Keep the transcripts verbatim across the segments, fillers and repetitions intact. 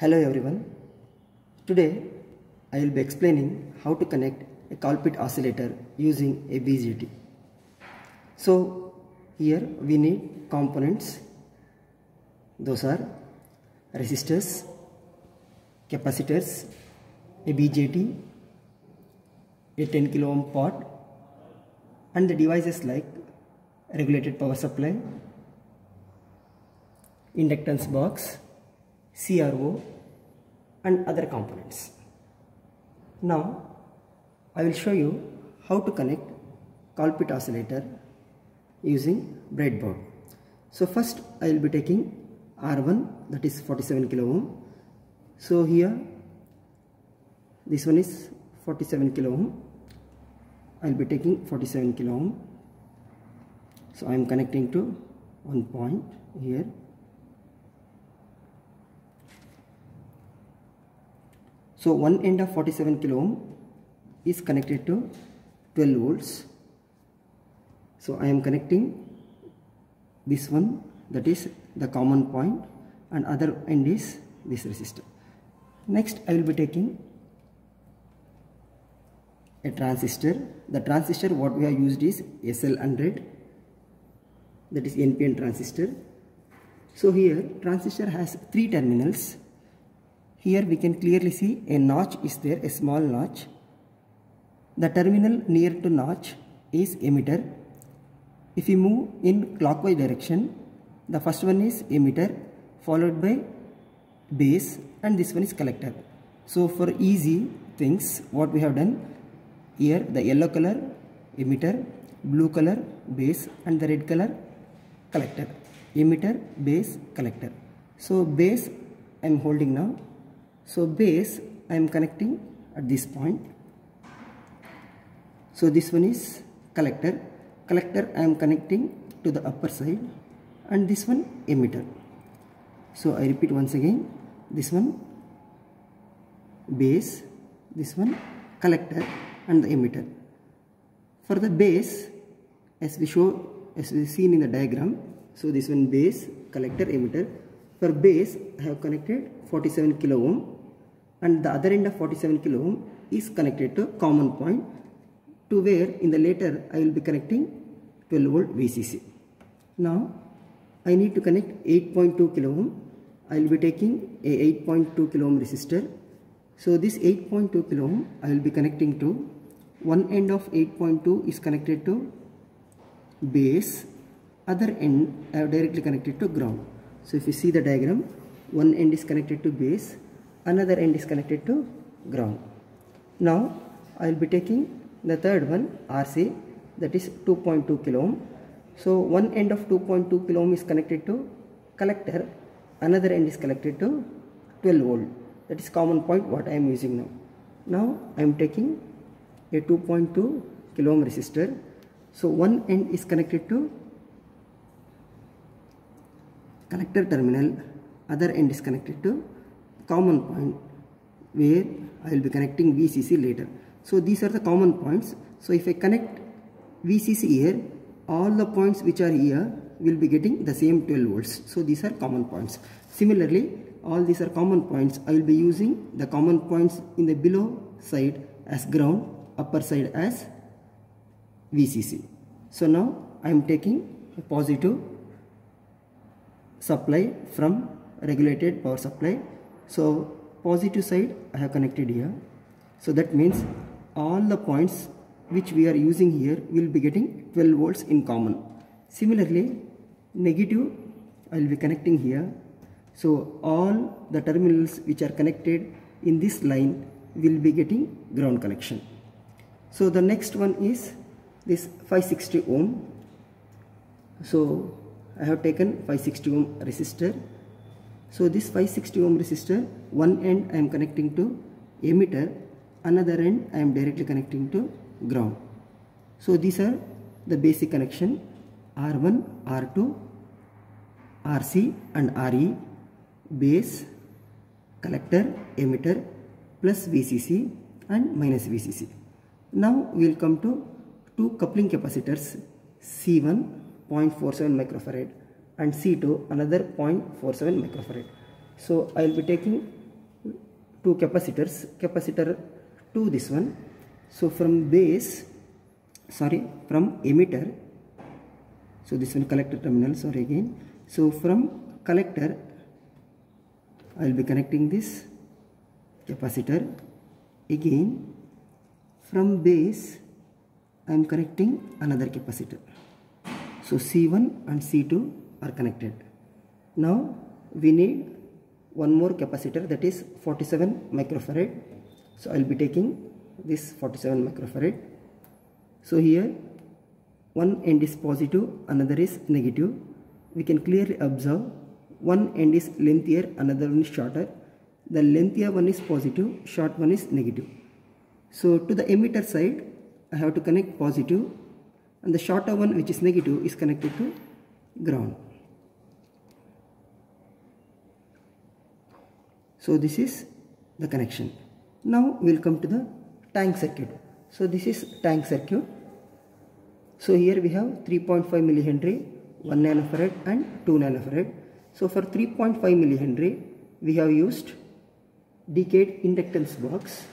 Hello everyone. Today I will be explaining how to connect a Colpitts oscillator using a B J T. So here we need components. Those are resistors, capacitors, a B J T, a ten kilo ohm pot, and the devices like regulated power supply, inductance box, C R O, and other components. Now I will show you how to connect Colpitts oscillator using breadboard. So first I will be taking R one, that is forty-seven kilo ohm. So here this one is forty-seven kilo ohm. I will be taking forty-seven kilo ohm. So I am connecting to one point here. So one end of forty-seven kilo ohm is connected to twelve volts. So I am connecting this one, that is the common point, and other end is this resistor. Next I will be taking a transistor. The transistor what we have used is S L one hundred, that is N P N transistor. So here transistor has three terminals. Here we can clearly see a notch is there, a small notch. The terminal near to notch is emitter. If we move in clockwise direction, the first one is emitter, followed by base, and this one is collector. So for easy things, what we have done here, the yellow color emitter, blue color base, and the red color collector. Emitter, base, collector. So base I am holding now. So base I am connecting at this point. So this one is collector. Collector I am connecting to the upper side, and this one emitter. So I repeat once again, this one base, this one collector, and the emitter. For the base, as we show, as we seen in the diagram, so this one base, collector, emitter. For base I have connected forty-seven kilo ohm, and the other end of forty-seven kilo ohm is connected to common point, to where in the later I will be connecting twelve volt V C C. Now I need to connect eight point two kilo ohm. I will be taking a eight point two kilo ohm resistor. So this eight point two kilo ohm I will be connecting to one end of eight point two is connected to base, other end I have directly connected to ground. So if you see the diagram, one end is connected to base, another end is connected to ground. Now I will be taking the third one, R C, that is two point two kilo ohm. So one end of two point two kilo ohm is connected to collector, another end is connected to twelve volt, that is common point what I am using now. Now I am taking a two point two kilo ohm resistor. So one end is connected to collector terminal, other end is connected to common point, where I will be connecting V C C later. So these are the common points. So if I connect V C C here, all the points which are here will be getting the same twelve volts. So these are common points. Similarly, all these are common points. I will be using the common points in the below side as ground, upper side as V C C. So now I am taking a positive supply from regulated power supply. So positive side I have connected here. So that means all the points which we are using here will be getting twelve volts in common. Similarly, negative I will be connecting here. So all the terminals which are connected in this line will be getting ground connection. So the next one is this five sixty ohm. So I have taken five sixty ohm resistor. So this five sixty ohm resistor, one end I am connecting to emitter, another end I am directly connecting to ground. So these are the basic connection: R one, R two, R C and R E, base, collector, emitter, plus V C C and minus V C C. Now we will come to two coupling capacitors, C one zero point four seven microfarad and C two another zero point four seven microfarad. So I will be taking two capacitors, capacitor to this one. So from base, sorry, from emitter, so this one collector terminal, sorry again. So from collector, I will be connecting this capacitor. Again, from base, I am connecting another capacitor. So C one and C two are connected. Now we need one more capacitor, that is forty-seven microfarad. So I will be taking this forty-seven microfarad. So here one end is positive, another is negative. We can clearly observe one end is lengthier, another one is shorter. The lengthier one is positive, short one is negative. So to the emitter side, I have to connect positive, and the shorter one, which is negative, is connected to ground. So this is the connection. Now we will come to the tank circuit. So this is tank circuit. So here we have three point five millihenry, one nanofarad and two nanofarad. So for three point five millihenry, we have used decayed inductance box.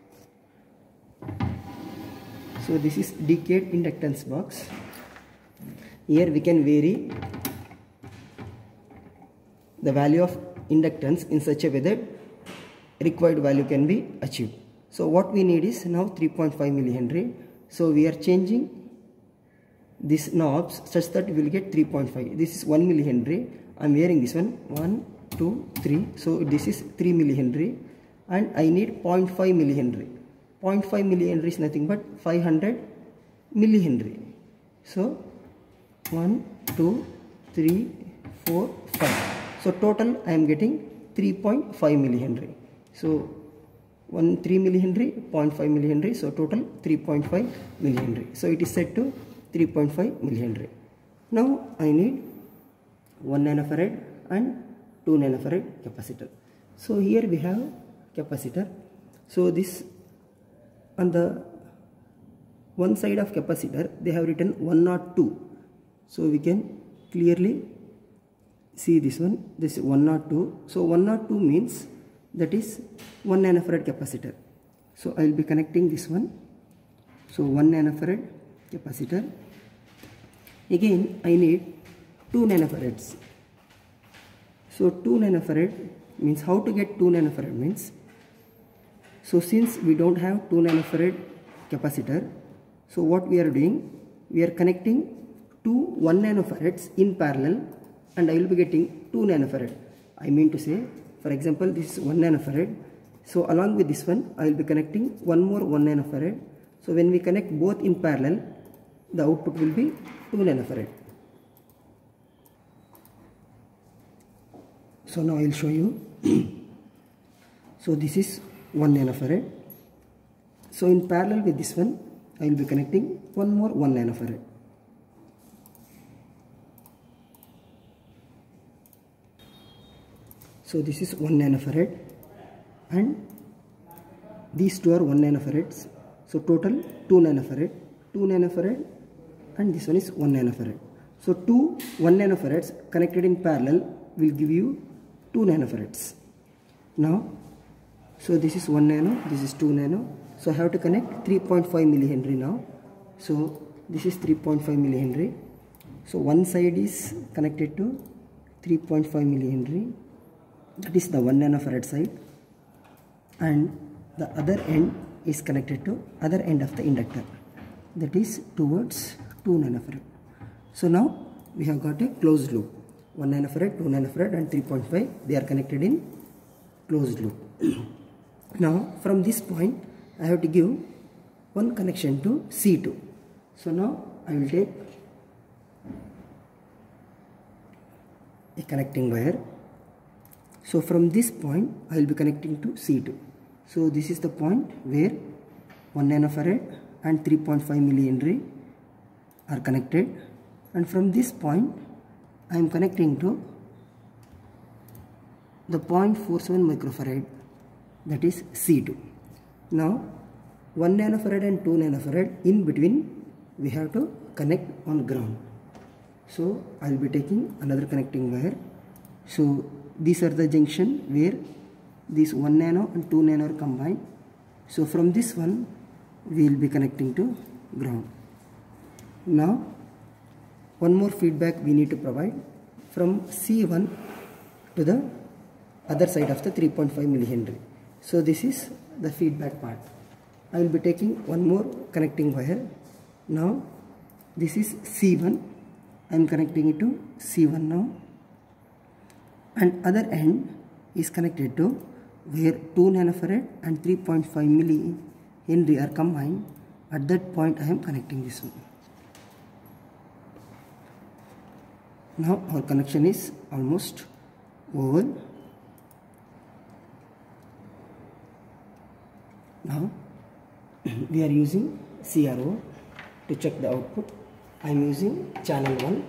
So this is decayed inductance box. Here we can vary the value of inductance in such a way that required value can be achieved. So what we need is now three point five millihenry. So we are changing these knobs such that we will get three point five. This is one millihenry. I am wearing this one. one, two, three. So this is three millihenry. And I need zero point five millihenry. zero point five millihenry is nothing but five hundred millihenry. So one, two, three, four, five. So total I am getting three point five millihenry. So one three millihenry, zero point five millihenry. So total three point five millihenry. So it is set to three point five millihenry. Now I need one nanofarad and two nanofarad capacitor. So here we have capacitor. So this on the one side of capacitor they have written one oh two. So we can clearly see this one. This is one oh two. So one oh two means that is one nanofarad capacitor. So I will be connecting this one. So one nanofarad capacitor. Again I need two nanofarads. So two nanofarad means, how to get two nanofarad means, so since we don't have two nanofarad capacitor, so what we are doing, we are connecting two one nanofarads in parallel, and I will be getting two nanofarad. I mean to say, for example, this is one nanofarad. So along with this one, I will be connecting one more one nanofarad. So when we connect both in parallel, the output will be two nanofarad. So now I will show you. So this is one nanofarad. So in parallel with this one, I will be connecting one more one nanofarad. So this is one nanofarad, and these two are one nanofarads. So total two nanofarad, two nanofarad, and this one is one nanofarad. So two one nanofarads connected in parallel will give you two nanofarads. Now, so this is one nano, this is two nano. So I have to connect three point five millihenry now. So this is three point five millihenry. So one side is connected to three point five millihenry. That is the one nanofarad side, and the other end is connected to other end of the inductor, that is towards two nanofarad. So now we have got a closed loop. one nanofarad, two nanofarad and three point five, they are connected in closed loop. Now from this point I have to give one connection to C two. So now I will take a connecting wire. So from this point I will be connecting to C two. So this is the point where one nanofarad and three point five millihenry are connected, and from this point I am connecting to the zero point four seven microfarad, that is C two. Now one nanofarad and two nanofarad, in between we have to connect on ground. So I will be taking another connecting wire. So these are the junction where this one nano and two nano are combined. So from this one we will be connecting to ground. Now one more feedback we need to provide from C one to the other side of the three point five millihenry. So this is the feedback part. I will be taking one more connecting wire. Now this is C one. I am connecting it to C one now, and other end is connected to where two nanofarad and three point five millihenry are combined. At that point I am connecting this one. Now our connection is almost over. Now we are using C R O to check the output. I am using channel one.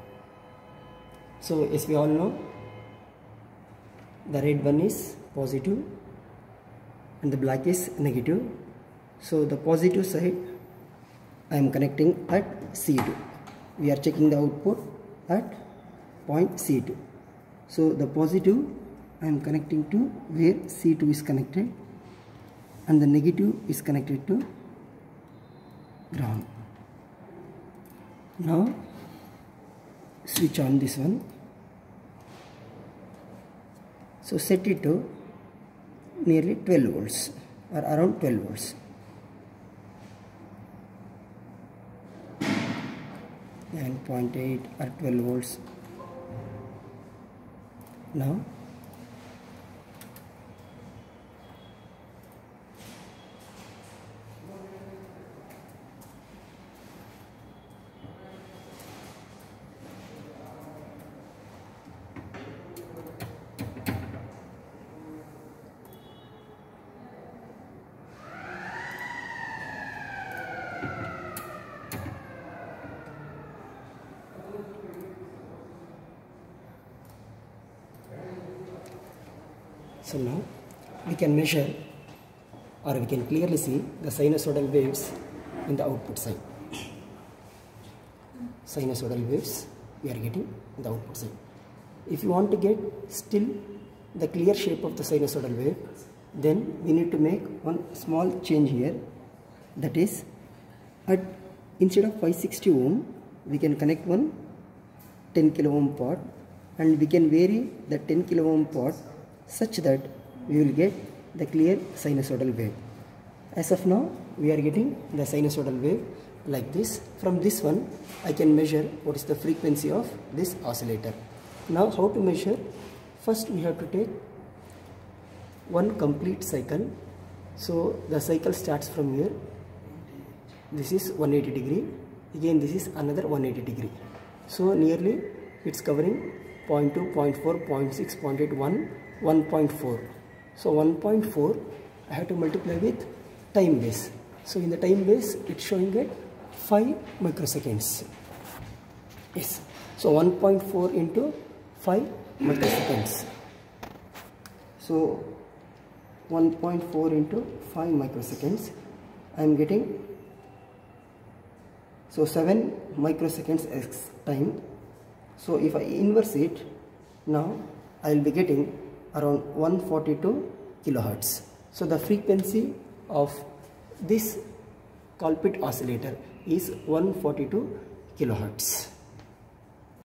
So as we all know, the red one is positive and the black is negative. So the positive side I am connecting at C two. We are checking the output at point C two. So the positive I am connecting to where C two is connected, and the negative is connected to ground. Now switch on this one. So set it to nearly twelve volts or around twelve volts. nine point eight or twelve volts. Now So now we can measure, or we can clearly see the sinusoidal waves in the output side. Sinusoidal waves we are getting in the output side. If you want to get still the clear shape of the sinusoidal wave, then we need to make one small change here. That is, at instead of five hundred sixty ohm, we can connect one ten kilo ohm pot, and we can vary the ten kilo ohm pot such that we will get the clear sinusoidal wave. As of now, we are getting the sinusoidal wave like this. From this one, I can measure what is the frequency of this oscillator. Now, how to measure? First, we have to take one complete cycle. So, the cycle starts from here. This is one hundred eighty degree. Again, this is another one hundred eighty degree. So, nearly it's covering zero point two, zero point four, zero point six, zero point eight, one, one point four. So one point four I have to multiply with time base. So in the time base it's showing at five microseconds. Yes. So one point four into five microseconds. So one point four into five microseconds I am getting, so seven microseconds as time. So if I inverse it, now I will be getting around one hundred forty-two kilohertz. So the frequency of this Colpitts oscillator is one hundred forty-two kilohertz.